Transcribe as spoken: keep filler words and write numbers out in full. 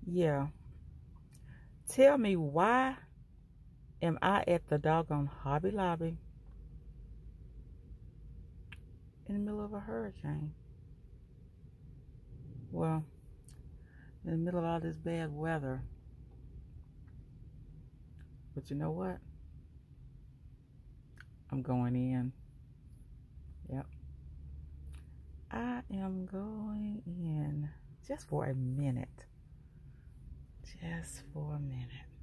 Yeah. Tell me, why am I at the doggone Hobby Lobby in the middle of a hurricane? Well, in the middle of all this bad weather. But you know what? I'm going in. Yep. I am going in just for a minute. Just for a minute.